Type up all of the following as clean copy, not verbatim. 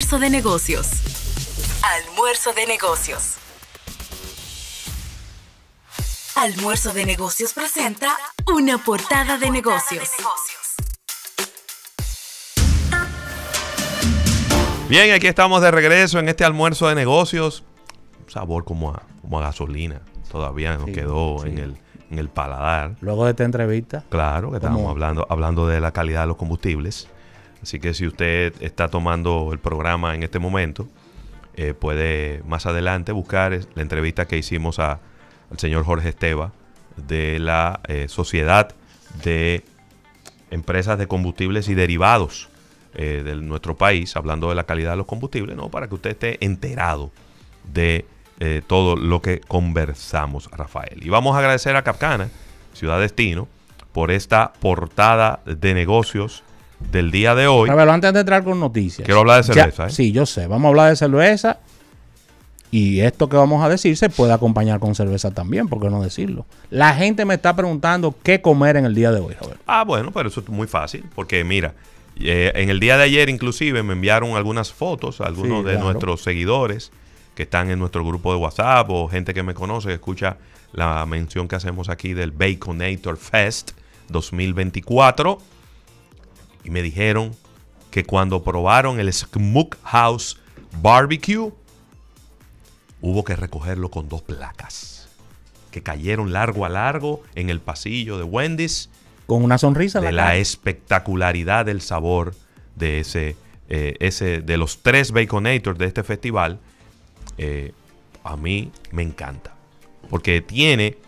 Almuerzo de negocios. Almuerzo de negocios. Almuerzo de negocios presenta una portada de negocios. Bien, aquí estamos de regreso en este almuerzo de negocios. Un sabor como a gasolina. Todavía nos quedó en el paladar. Luego de esta entrevista. Claro, que estábamos hablando de la calidad de los combustibles. Así que si usted está tomando el programa en este momento, puede más adelante buscar la entrevista que hicimos al señor Jorge Esteva de la Sociedad de Empresas de Combustibles y Derivados de nuestro país, hablando de la calidad de los combustibles, ¿no? Para que usted esté enterado de todo lo que conversamos, Rafael. Y vamos a agradecer a Capcana, Ciudad Destino, por esta portada de negocios del día de hoy. Pero antes de entrar con noticias. Quiero hablar de cerveza. Sí, yo sé. Vamos a hablar de cerveza. Y esto que vamos a decir se puede acompañar con cerveza también, ¿por qué no decirlo? La gente me está preguntando qué comer en el día de hoy, Robert. Bueno, pero eso es muy fácil, porque mira, en el día de ayer inclusive me enviaron algunas fotos, algunos de nuestros seguidores que están en nuestro grupo de WhatsApp o gente que me conoce, que escucha la mención que hacemos aquí del Baconator Fest 2024, y me dijeron que cuando probaron el Smokehouse Barbecue, hubo que recogerlo con 2 placas que cayeron largo a largo en el pasillo de Wendy's. Con una sonrisa. De la espectacularidad del sabor de de los 3 Baconators de este festival. A mí me encanta. Porque tiene,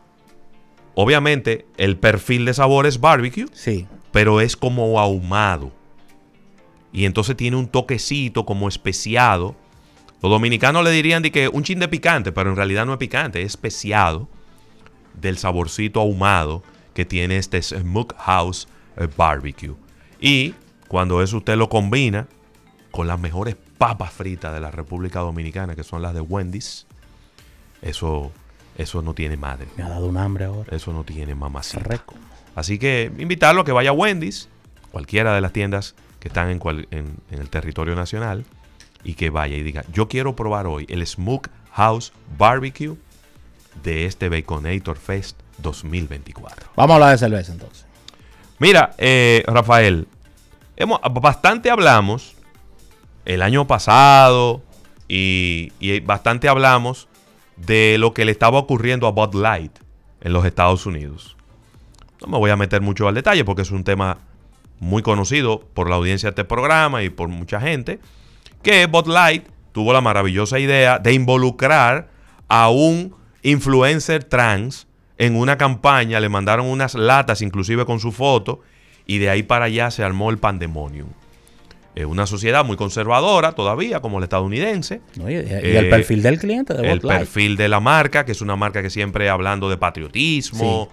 obviamente, el perfil de sabor es barbecue. Sí. Pero es como ahumado. Y entonces tiene un toquecito como especiado. Los dominicanos le dirían de que un chin de picante, pero en realidad no es picante, es especiado del saborcito ahumado que tiene este Smokehouse Barbecue. Y cuando eso usted lo combina con las mejores papas fritas de la República Dominicana, que son las de Wendy's, eso no tiene madre. Me ha dado un hambre ahora. Eso no tiene mamacita. Reco. Así que invitarlo a que vaya a Wendy's, cualquiera de las tiendas que están en el territorio nacional, y que vaya y diga, yo quiero probar hoy el Smokehouse Barbecue de este Baconator Fest 2024. Vamos a hablar de cerveza entonces. Mira, Rafael, bastante hablamos el año pasado y bastante hablamos de lo que le estaba ocurriendo a Bud Light en los Estados Unidos. No me voy a meter mucho al detalle porque es un tema muy conocido por la audiencia de este programa y por mucha gente, que Bud Light tuvo la maravillosa idea de involucrar a un influencer trans en una campaña. Le mandaron unas latas inclusive con su foto, y de ahí para allá se armó el pandemonium. Una sociedad muy conservadora todavía, como la estadounidense. Y el perfil del cliente de Bud Light. El perfil de la marca, que es una marca que siempre hablando de patriotismo,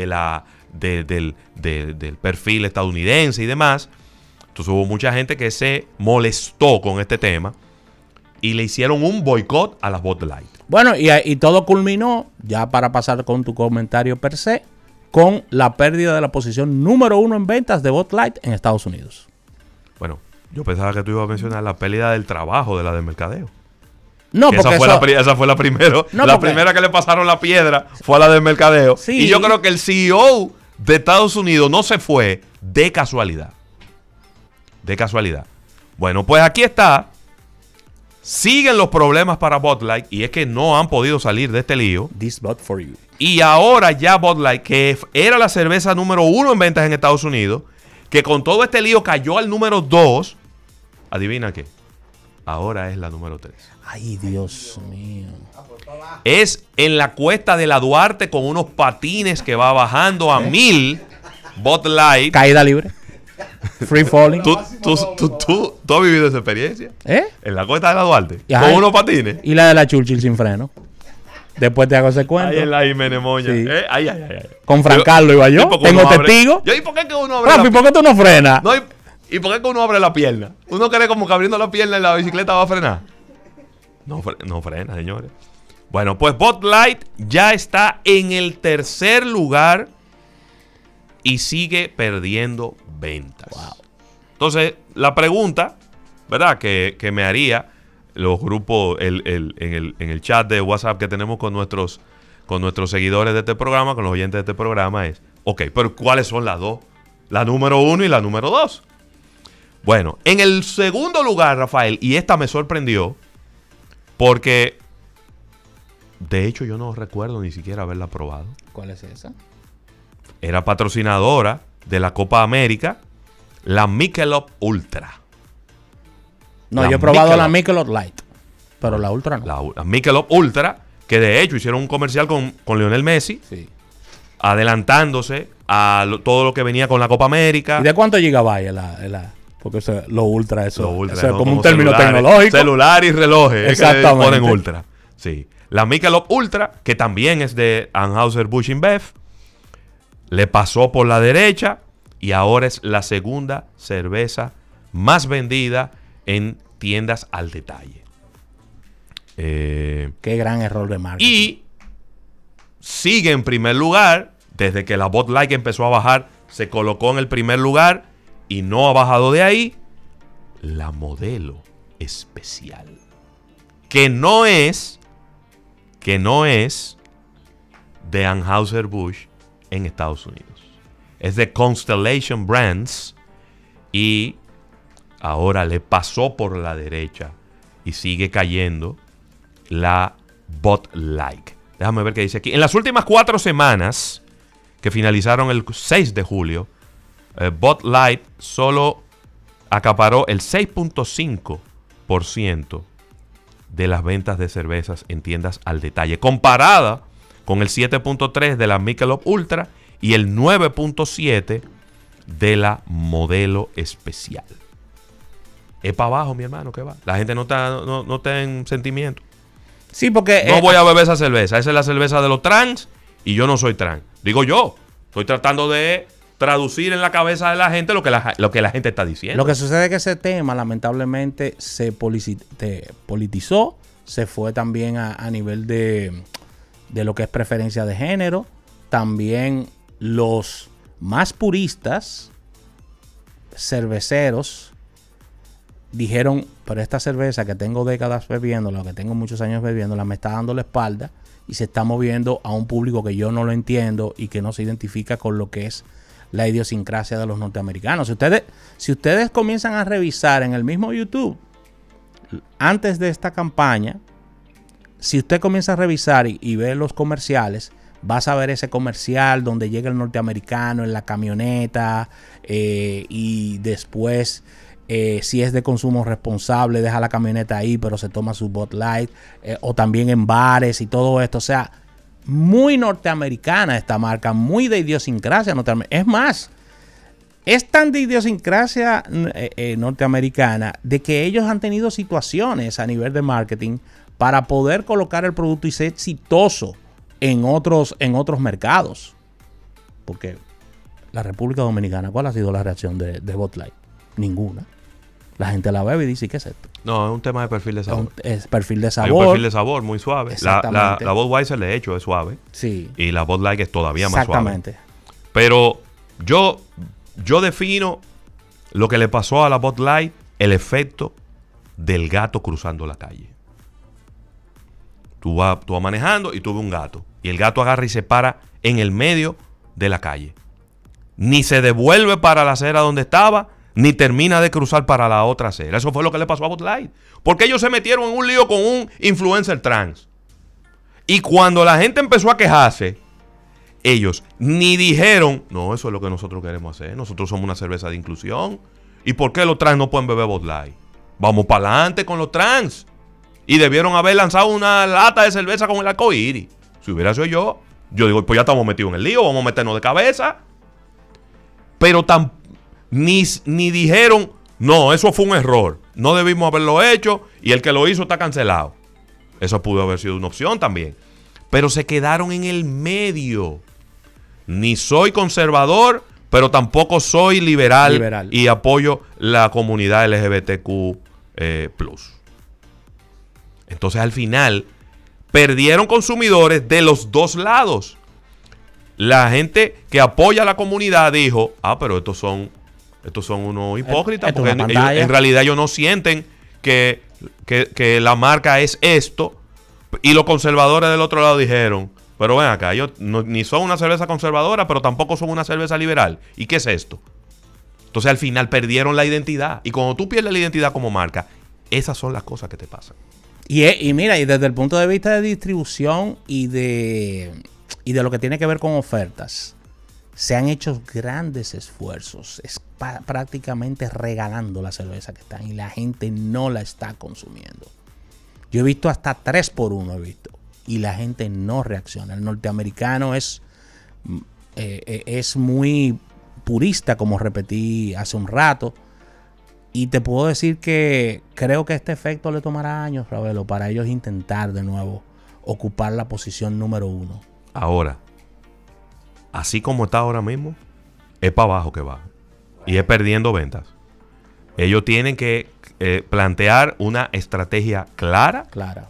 del perfil estadounidense y demás. Entonces hubo mucha gente que se molestó con este tema y le hicieron un boicot a las Bud Light. Bueno, y todo culminó, ya para pasar con tu comentario per se, con la pérdida de la posición número 1 en ventas de Bud Light en Estados Unidos. Bueno, yo pensaba que tú ibas a mencionar la pérdida del trabajo de la de mercadeo. No, porque esa fue la primera. No, la primera que le pasaron la piedra fue a la del mercadeo. Sí. Y yo creo que el CEO de Estados Unidos no se fue de casualidad. De casualidad. Bueno, pues aquí está. Siguen los problemas para Bud Light, y es que no han podido salir de este lío. This Bud for you. Y ahora ya Bud Light, que era la cerveza número 1 en ventas en Estados Unidos, que con todo este lío cayó al número 2. ¿Adivina qué? Ahora es la número 3. Ay, Dios mío. Es en la cuesta de la Duarte con unos patines que va bajando a 1000. Bud Light. Caída libre. Free falling. ¿Tú has vivido esa experiencia? En la cuesta de la Duarte. Con unos patines. Y la de la Churchill sin freno. Después te hago ese cuento. Ahí en la Jiménez Moña. Sí. Ay. Con Fran Carlos iba yo. Tengo testigo. ¿Y por qué que uno abre Rafi, ¿por qué tú no frenas? No, ¿y por qué que uno abre la pierna? ¿Uno cree como que abriendo la pierna en la bicicleta va a frenar? No frena, señores. Bueno, pues Bud Light ya está en el tercer lugar y sigue perdiendo ventas. Wow. Entonces, la pregunta ¿verdad? Que me haría los grupos, en el chat de WhatsApp que tenemos con nuestros seguidores de este programa, con los oyentes de este programa, es, ok, pero ¿cuáles son las dos? La número 1 y la número 2. Bueno, en el segundo lugar, Rafael, y esta me sorprendió, porque de hecho yo no recuerdo ni siquiera haberla probado. ¿Cuál es esa? Era patrocinadora de la Copa América, la Michelob Ultra. No, yo he probado la Michelob Light, pero la Ultra no. La Michelob Ultra, que de hecho hicieron un comercial con Lionel Messi, Sí. adelantándose a todo lo que venía con la Copa América. ¿Y de cuánto gigabytes porque lo Ultra, eso es como un término celulares, tecnológico? Celular y relojes. Exactamente. Ponen Ultra. Sí. La Michelob Ultra, que también es de Anheuser-Busch InBev, le pasó por la derecha y ahora es la segunda cerveza más vendida en tiendas al detalle. Qué gran error de marketing. Y sigue en primer lugar, desde que la Bud Light empezó a bajar, se colocó en el primer lugar y no ha bajado de ahí, la Modelo Especial. Que no es de Anheuser-Busch en Estados Unidos. Es de Constellation Brands y ahora le pasó por la derecha y sigue cayendo la Bud Light. Déjame ver qué dice aquí. En las últimas 4 semanas que finalizaron el 6 de julio, Bud Light solo acaparó el 6.5% de las ventas de cervezas en tiendas al detalle, comparada con el 7.3% de la Michelob Ultra y el 9.7% de la Modelo Especial. Es para abajo, mi hermano, que va. La gente no está en sentimiento. Sí, porque... No voy a beber esa cerveza. Esa es la cerveza de los trans y yo no soy trans. Digo yo. Estoy tratando de traducir en la cabeza de la gente lo que la gente está diciendo. Lo que sucede es que ese tema lamentablemente se politizó, se fue también a nivel de lo que es preferencia de género. También los más puristas cerveceros dijeron, pero esta cerveza que tengo décadas bebiéndola, que tengo muchos años bebiéndola, me está dando la espalda y se está moviendo a un público que yo no lo entiendo y que no se identifica con lo que es la idiosincrasia de los norteamericanos. Si ustedes comienzan a revisar en el mismo YouTube, antes de esta campaña, si usted comienza a revisar y ve los comerciales, vas a ver ese comercial donde llega el norteamericano en la camioneta y después, si es de consumo responsable, deja la camioneta ahí, pero se toma su Bud Light, o también en bares y todo esto. O sea, muy norteamericana esta marca, muy de idiosincrasia norteamericana. Es más, es tan de idiosincrasia norteamericana de que ellos han tenido situaciones a nivel de marketing para poder colocar el producto y ser exitoso en otros mercados. Porque la República Dominicana, ¿cuál ha sido la reacción de Bud Light? Ninguna. La gente la bebe y dice, ¿qué es esto? No, es un tema de perfil de sabor. Es perfil de sabor. Hay un perfil de sabor muy suave. Exactamente. La Budweiser, de hecho, es suave. Sí. Y la Bud Light es todavía más suave. Exactamente. Pero yo defino lo que le pasó a la Bud Light, el efecto del gato cruzando la calle. Tú vas manejando y tú ves un gato. Y el gato agarra y se para en el medio de la calle. Ni se devuelve para la acera donde estaba, ni termina de cruzar para la otra acera. Eso fue lo que le pasó a Bud Light. Porque ellos se metieron en un lío con un influencer trans. Y cuando la gente empezó a quejarse, ellos ni dijeron, no, eso es lo que nosotros queremos hacer. Nosotros somos una cerveza de inclusión. ¿Y por qué los trans no pueden beber Bud Light? Vamos para adelante con los trans. Y debieron haber lanzado una lata de cerveza con el arcoíris. Si hubiera sido yo digo, pues ya estamos metidos en el lío, vamos a meternos de cabeza. Pero ni dijeron, no, eso fue un error, no debimos haberlo hecho y el que lo hizo está cancelado. Eso pudo haber sido una opción también. Pero se quedaron en el medio. Ni soy conservador, pero tampoco soy liberal. Y apoyo la comunidad LGBTQ+. Entonces al final perdieron consumidores de los dos lados. La gente que apoya a la comunidad dijo, pero estos son Estos son unos hipócritas Esto porque es una ellos, pantalla. en realidad ellos no sienten que la marca es esto. Y los conservadores del otro lado dijeron, pero ven acá, ellos ni son una cerveza conservadora, pero tampoco son una cerveza liberal. ¿Y qué es esto? Entonces al final perdieron la identidad. Y cuando tú pierdes la identidad como marca, esas son las cosas que te pasan. Y mira, y desde el punto de vista de distribución y de lo que tiene que ver con ofertas, se han hecho grandes esfuerzos. Es prácticamente regalando la cerveza que están y la gente no la está consumiendo. Yo he visto hasta 3x1, he visto, y la gente no reacciona. El norteamericano es muy purista, como repetí hace un rato. Y te puedo decir que creo que este efecto le tomará años, Ravelo, para ellos intentar de nuevo ocupar la posición número 1. Ahora, así como está ahora mismo, es para abajo que va. Y es perdiendo ventas. Ellos tienen que plantear una estrategia clara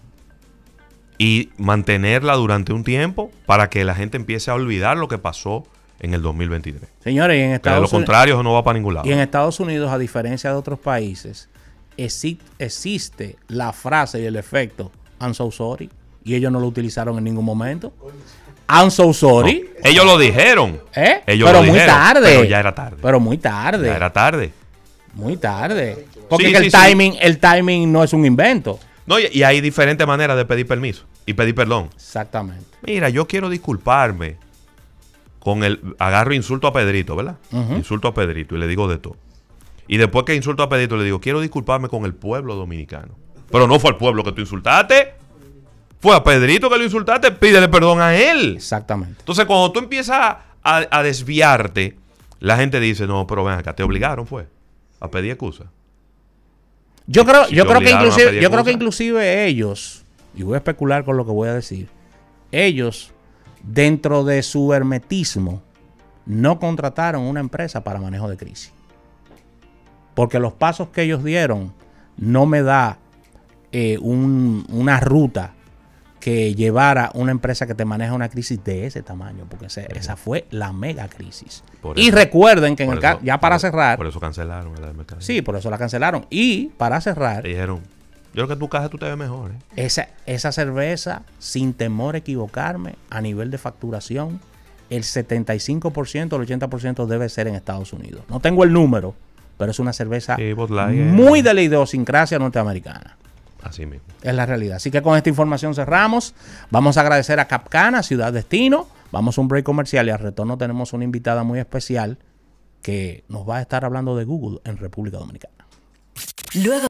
y mantenerla durante un tiempo para que la gente empiece a olvidar lo que pasó en el 2023. Señores, y en Estados Unidos, de lo contrario, eso no va para ningún lado. Y en Estados Unidos, a diferencia de otros países, existe la frase y el efecto I'm so sorry, y ellos no lo utilizaron en ningún momento. I'm so sorry. No, ellos lo dijeron. Ellos pero lo muy dijeron, tarde. Pero ya era tarde. Pero muy tarde. Ya era tarde. Muy tarde. Porque Sí, el timing no es un invento. No, y hay diferentes maneras de pedir permiso y pedir perdón. Exactamente. Mira, yo quiero disculparme con agarro insulto a Pedrito, ¿verdad? Insulto a Pedrito y le digo de todo. Y después que insulto a Pedrito le digo, quiero disculparme con el pueblo dominicano. Pero no fue al pueblo que tú insultaste. Fue a Pedrito que lo insultaste, pídele perdón a él. Exactamente. Entonces, cuando tú empiezas a desviarte, la gente dice, no, pero ven acá, te obligaron, fue, a pedir excusa. Yo creo que inclusive ellos, y voy a especular con lo que voy a decir, ellos, dentro de su hermetismo, no contrataron una empresa para manejo de crisis. Porque los pasos que ellos dieron no me da una ruta que llevara una empresa que te maneja una crisis de ese tamaño, porque esa fue la mega crisis. Y recuerden que ya para cerrar... Por eso cancelaron el mercado. Sí, por eso la cancelaron. Y para cerrar... Te dijeron, yo creo que en tu caja tú te ves mejor. Esa cerveza, sin temor a equivocarme, a nivel de facturación, el 75%, el 80% debe ser en Estados Unidos. No tengo el número, pero es una cerveza muy de la idiosincrasia norteamericana. Así mismo. Es la realidad. Así que con esta información cerramos. Vamos a agradecer a Capcana, Ciudad Destino. Vamos a un break comercial y al retorno tenemos una invitada muy especial que nos va a estar hablando de Google en República Dominicana. Luego